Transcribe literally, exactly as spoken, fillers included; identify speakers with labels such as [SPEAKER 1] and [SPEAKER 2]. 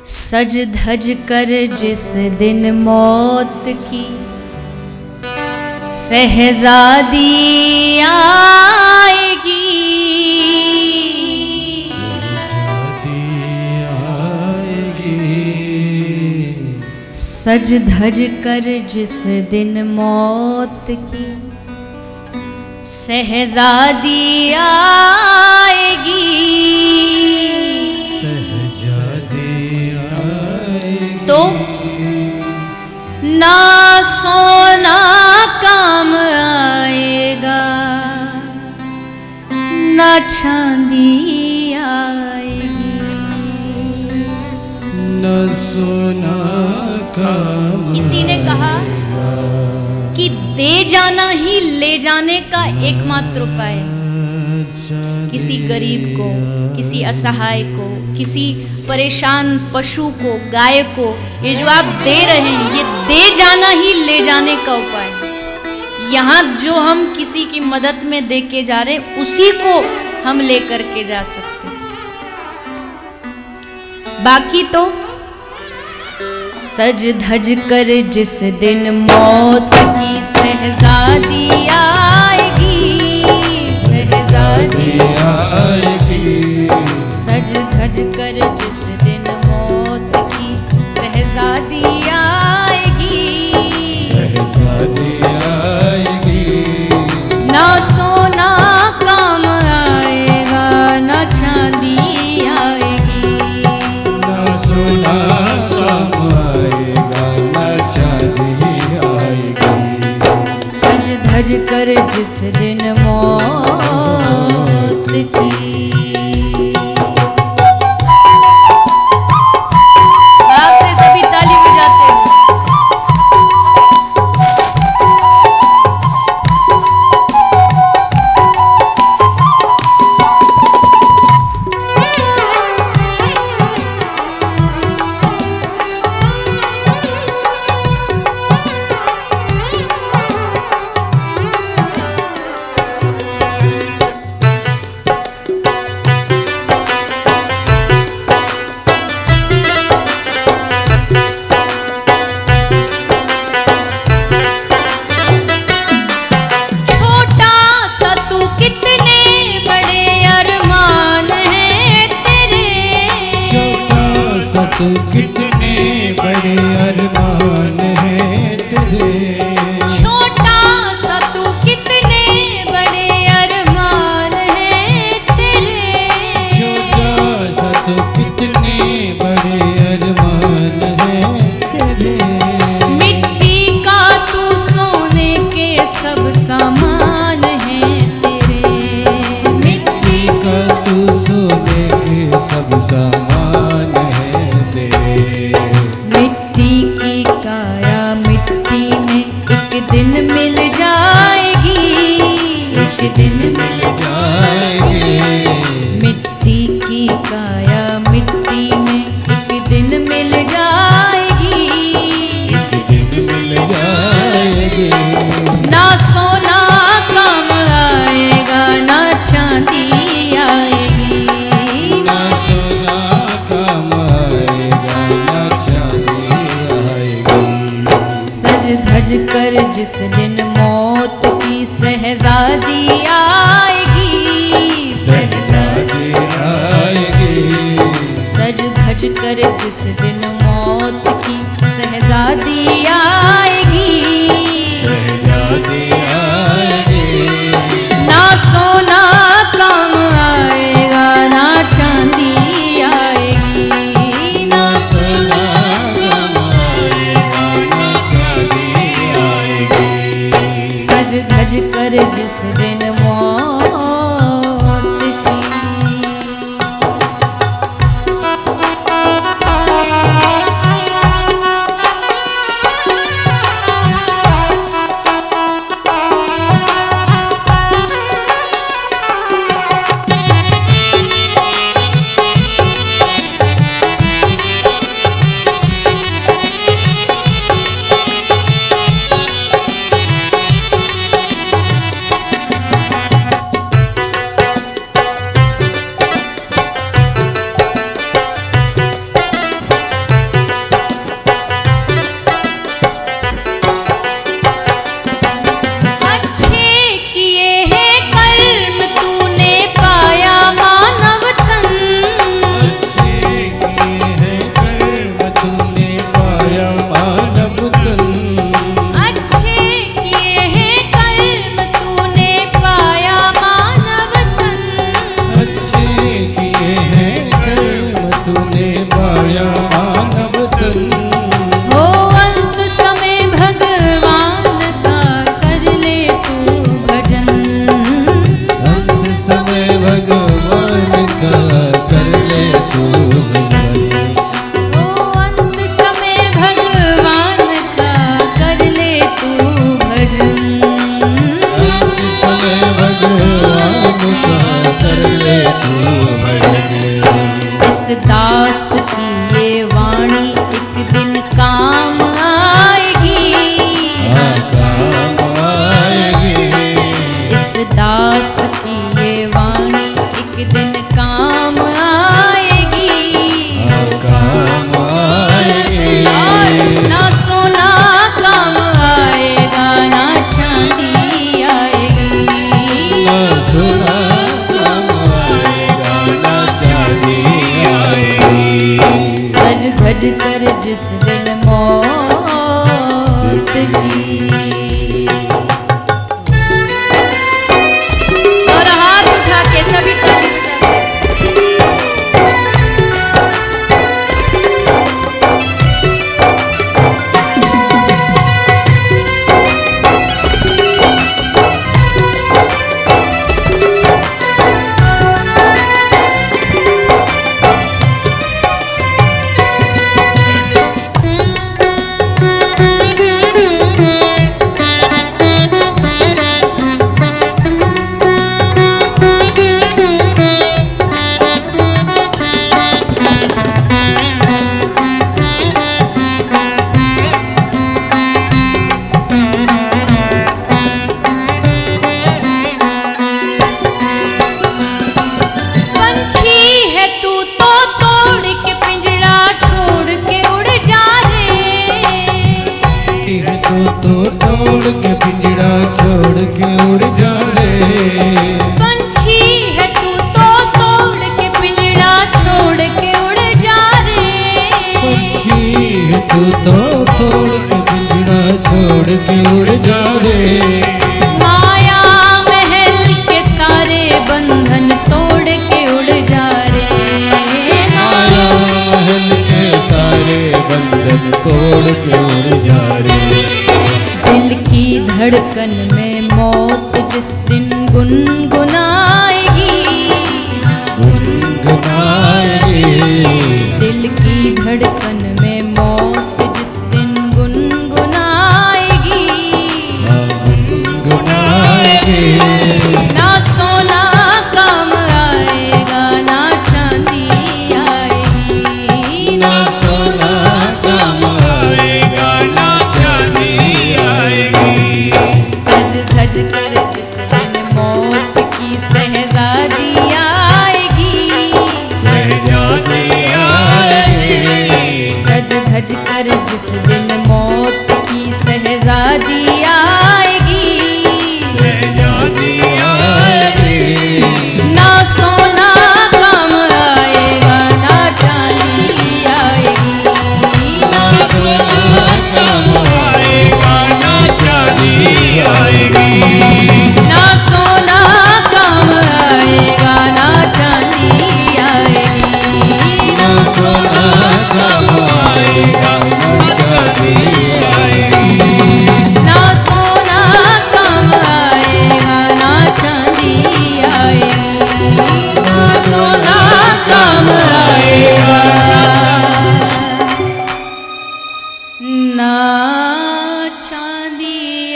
[SPEAKER 1] सज धज कर जिस दिन मौत की शहजादी आएगी, सज धज कर जिस दिन मौत की शहजादी आएगी, तो ना सोना काम आएगा ना चांदी आएगी,
[SPEAKER 2] ना सोना काम।
[SPEAKER 1] किसी ने कहा कि दे जाना ही ले जाने का एकमात्र उपाय है। किसी गरीब को, किसी असहाय को, किसी परेशान पशु को, गाय को ये जो आप दे रहे हैं, ये दे जाना ही ले जाने का उपाय है। यहाँ जो हम किसी की मदद में दे के जा रहे हैं, उसी को हम लेकर के जा सकते हैं। बाकी तो सज धज कर जिस दिन मौत की शहजादी आएगी, शहजादी
[SPEAKER 2] आएगी,
[SPEAKER 1] सज धज कर जिस दिन मौत की शहजादी आएगी,
[SPEAKER 2] शहजादी आएगी,
[SPEAKER 1] ना सोना काम आएगा ना चांदी आएगी,
[SPEAKER 2] ना सोना काम आएगा ना चांदी आएगी,
[SPEAKER 1] सज धज कर जिस दिन मौत की। आपसे सभी ताली बजाते हैं।
[SPEAKER 2] तो कितने बड़े अरमान हैं तेरे,
[SPEAKER 1] छोटा सा तू कितने बड़े अरमान हैं तेरे,
[SPEAKER 2] छोटा सा तो कितने बड़े अरमान हैं तेरे,
[SPEAKER 1] मिट्टी का तू सोने के सब सामान है तेरे,
[SPEAKER 2] मिट्टी का तू सोने के सब सामान
[SPEAKER 1] मिट्टी की काया मिट्टी में एक दिन मिल जाएगी, एक दिन मिल
[SPEAKER 2] जाएगी,
[SPEAKER 1] मिट्टी की काया मिट्टी में एक दिन मिल जाएगी,
[SPEAKER 2] एक दिन मिल जाएगी,
[SPEAKER 1] ना सोना काम आएगा ना चांदी आएगी,
[SPEAKER 2] ना सोना काम आएगा ना चांदी आएगी,
[SPEAKER 1] सज धज कर जिस दिन मौत की शहजादी आएगी,
[SPEAKER 2] शहजादी आएगी,
[SPEAKER 1] सज धज कर जिस दिन मौत की शहजादी आएगी,
[SPEAKER 2] शहजादी आएगी,
[SPEAKER 1] ना सोना काम आएगा ना चांदी आएगी,
[SPEAKER 2] ना सोना काम आएगा ना चांदी आएगी,
[SPEAKER 1] सज धज कर जिस दिन मौत की।
[SPEAKER 2] पाया मानव तन।
[SPEAKER 1] हो अंत समय भगवान का कर ले तू भजन।
[SPEAKER 2] अंत समय भगवान का कर ले तू भजन।
[SPEAKER 1] हो अंत समय भगवान का कर ले तू भजन।
[SPEAKER 2] अंत समय भगवान का कर ले तू भजन।
[SPEAKER 1] इस दास की ये वाणी एक दिन काम आएगी।
[SPEAKER 2] हाँ, काम आएगी।
[SPEAKER 1] इस दास की ये वाणी एक दिन काम आएगी।
[SPEAKER 2] हाँ, काम आएगी।
[SPEAKER 1] और ना सोना काम आएगा ना चांदी आएगी।
[SPEAKER 2] ना सोना काम आएगा ना चांदी आएगी।
[SPEAKER 1] सज धज कर जिस दिन मौत की। और हाथ उठा के सभी ताली बजाते। पंछी है तू तो तोड़ के पिंजरा छोड़ के उड़ जा रे।
[SPEAKER 2] यह तो तो तोड़ के पिंजरा छोड़ के उड़ जा रे।
[SPEAKER 1] पंछी है तू तो तोड़ के पिंजरा छोड़ के उड़ जा रे।
[SPEAKER 2] पंछी है तू तो तोड़ के पिंजरा छोड़ के उड़ जा रे।
[SPEAKER 1] माया महल के सारे बंधन तोड़ के उड़ जा रे।
[SPEAKER 2] माया महल के सारे बंधन तोड़ के उड़ जा रे।
[SPEAKER 1] दिल की धड़कन में मौत जिस दिन गुनगुनाएगी।
[SPEAKER 2] गुनगुनाएगी।
[SPEAKER 1] दिल की धड़कन में मौत जिस दिन गुनगुनाएगी।
[SPEAKER 2] हाँ, गुनगुनाएगी।
[SPEAKER 1] ना सोना काम आएगा ना चांदी आएगी।
[SPEAKER 2] ना सोना काम आएगा ना चांदी आएगी।
[SPEAKER 1] सज धज कर जिस दिन मौत की सहजादी आएगी।
[SPEAKER 2] सहजादी आएगी।
[SPEAKER 1] सज धज कर जिस दिन मौत की सहजादी आएगी।
[SPEAKER 2] सहजादी आएगी।
[SPEAKER 1] ना सोना काम आएगा ना चांदी आएगी।
[SPEAKER 2] ना सोना काम आएगा ना चांदी आएगी।
[SPEAKER 1] ना सोना काम आएगा ना चांदी आएगी।
[SPEAKER 2] ना सोना काम आएगा ना चांदी आएगी।
[SPEAKER 1] ना सोना काम आएगा ना चांदी आएगी। ना सोना काम आएगा ना चांदी